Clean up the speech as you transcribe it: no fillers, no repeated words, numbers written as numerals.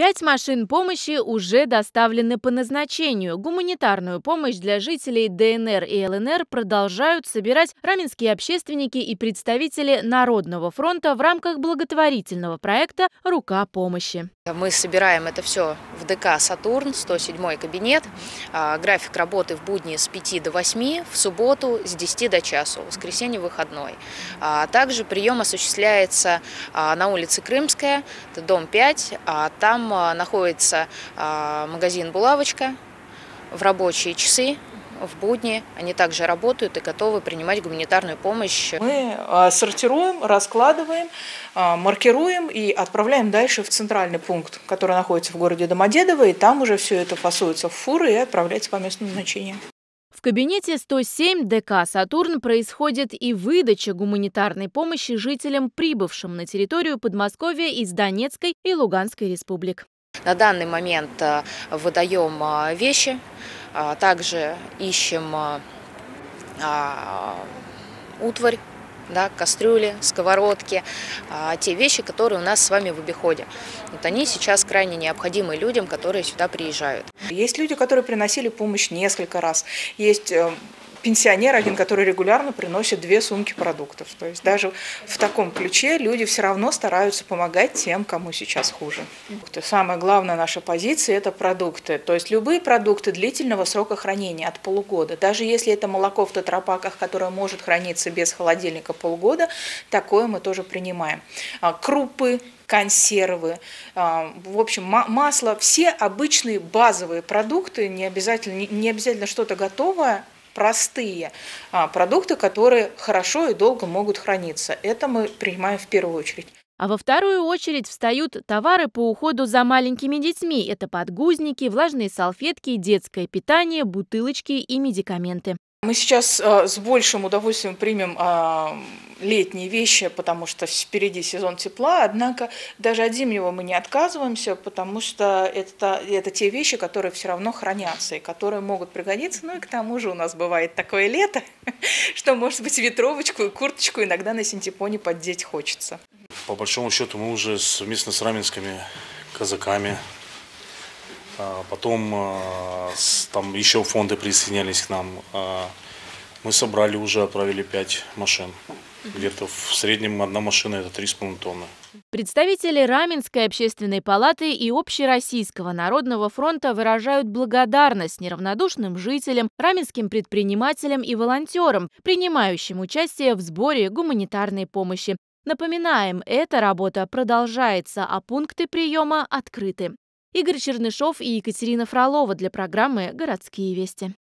5 машин помощи уже доставлены по назначению. Гуманитарную помощь для жителей ДНР и ЛНР продолжают собирать раменские общественники и представители Народного фронта в рамках благотворительного проекта «Рука помощи». Мы собираем это все в ДК «Сатурн», 107-й кабинет. График работы в будни с 5 до 8, в субботу с 10 до часу, в воскресенье выходной. Также прием осуществляется на улице Крымская, это дом 5. Там находится магазин «Булавочка» в рабочие часы. В будни они также работают и готовы принимать гуманитарную помощь. Мы сортируем, раскладываем, маркируем и отправляем дальше в центральный пункт, который находится в городе Домодедово, и там уже все это фасуется в фуры и отправляется по месту назначения. В кабинете 107 ДК «Сатурн» происходит и выдача гуманитарной помощи жителям, прибывшим на территорию Подмосковья из Донецкой и Луганской республик. На данный момент выдаем вещи, также ищем утварь, кастрюли, сковородки, те вещи, которые у нас с вами в обиходе. Вот они сейчас крайне необходимы людям, которые сюда приезжают. Есть люди, которые приносили помощь несколько раз. Есть пенсионер один, который регулярно приносит 2 сумки продуктов. То есть даже в таком ключе люди все равно стараются помогать тем, кому сейчас хуже. Самая главная наша позиция – это продукты. То есть любые продукты длительного срока хранения от полугода. Даже если это молоко в тетрапаках, которое может храниться без холодильника полгода, такое мы тоже принимаем. Крупы, консервы, в общем, масло, все обычные базовые продукты, не обязательно что-то готовое, простые продукты, которые хорошо и долго могут храниться. Это мы принимаем в первую очередь. А во вторую очередь встают товары по уходу за маленькими детьми. Это подгузники, влажные салфетки, детское питание, бутылочки и медикаменты. Мы сейчас с большим удовольствием примем летние вещи, потому что впереди сезон тепла, однако даже от зимнего мы не отказываемся, потому что это те вещи, которые все равно хранятся и которые могут пригодиться. Ну и к тому же у нас бывает такое лето, что, может быть, ветровочку и курточку иногда на синтепоне поддеть хочется. По большому счету мы уже совместно с раменскими казаками, потом там еще фонды присоединялись к нам. Мы собрали уже, отправили 5 машин. Где-то в среднем одна машина – это 3,5 тонны. Представители Раменской общественной палаты и Общероссийского народного фронта выражают благодарность неравнодушным жителям, раменским предпринимателям и волонтерам, принимающим участие в сборе гуманитарной помощи. Напоминаем, эта работа продолжается, а пункты приема открыты. Игорь Чернышов и Екатерина Фролова для программы «Городские вести».